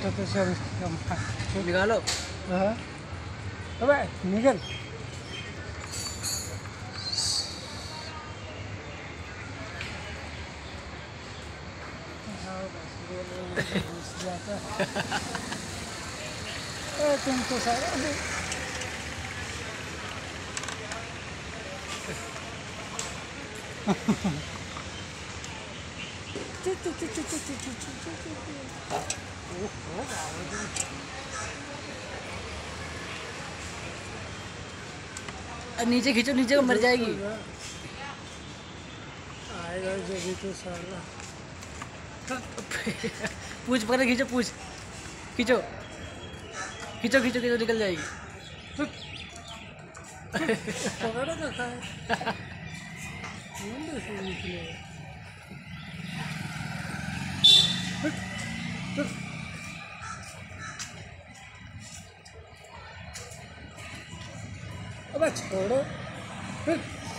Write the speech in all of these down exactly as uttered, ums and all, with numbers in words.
तो चल निकालो। हाँ अबे निकल। तुम तो सारा नीचे खींचो, नीचे को मर जाएगी। आएगा जो भी तो साला। पूछ पकड़, खींचो पूछ, खींचो खींचो खींचो खींचो, निकल जाएगी। पकड़ रखा है निकलेगा। अबे छोड़ो फिर।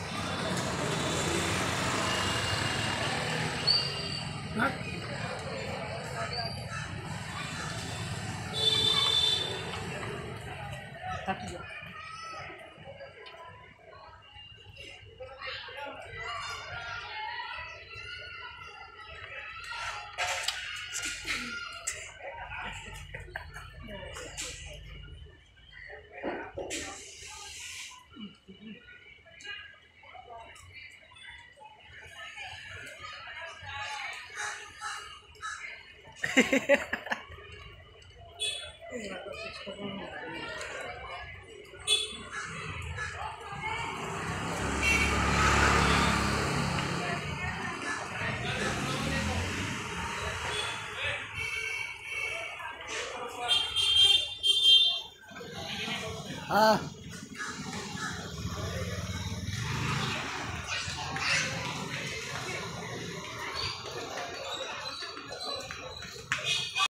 हाँ हाँ